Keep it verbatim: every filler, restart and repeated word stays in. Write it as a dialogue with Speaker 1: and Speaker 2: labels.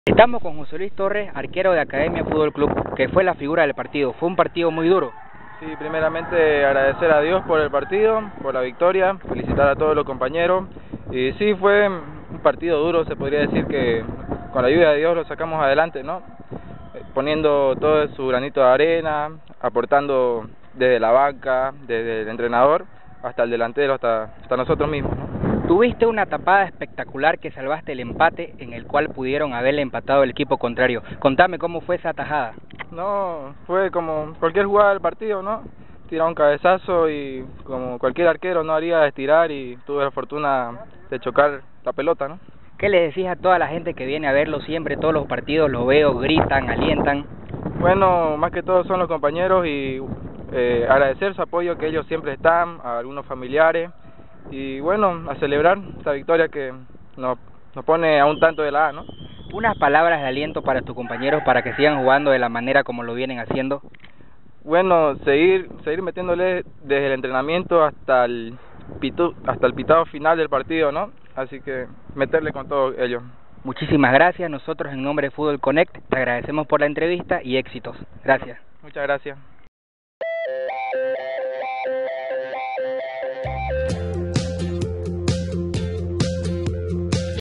Speaker 1: Estamos con José Luis Torres, arquero de Academia Fútbol Club, que fue la figura del partido. Fue un partido muy duro.
Speaker 2: Sí, primeramente agradecer a Dios por el partido, por la victoria, felicitar a todos los compañeros. Y sí, fue un partido duro, se podría decir que con la ayuda de Dios lo sacamos adelante, ¿no? Poniendo todo su granito de arena, aportando desde la banca, desde el entrenador, hasta el delantero, hasta, hasta nosotros mismos, ¿no?
Speaker 1: Tuviste una tapada espectacular que salvaste el empate en el cual pudieron haberle empatado el equipo contrario. Contame cómo fue esa tajada.
Speaker 2: No, fue como cualquier jugada del partido, ¿no? Tirar un cabezazo y como cualquier arquero no haría estirar y tuve la fortuna de chocar la pelota, ¿no?
Speaker 1: ¿Qué le decís a toda la gente que viene a verlo siempre, todos los partidos, lo veo, gritan, alientan?
Speaker 2: Bueno, más que todo son los compañeros y eh, agradecer su apoyo que ellos siempre están, a algunos familiares. Y bueno, a celebrar esta victoria que nos, nos pone a un tanto de la A, ¿no?
Speaker 1: Unas palabras de aliento para tus compañeros para que sigan jugando de la manera como lo vienen haciendo.
Speaker 2: Bueno, seguir seguir metiéndole desde el entrenamiento hasta el pitu, hasta el pitado final del partido, ¿no? Así que meterle con todo ello.
Speaker 1: Muchísimas gracias. Nosotros en nombre de Fútbol Connect te agradecemos por la entrevista y éxitos. Gracias.
Speaker 2: Muchas gracias.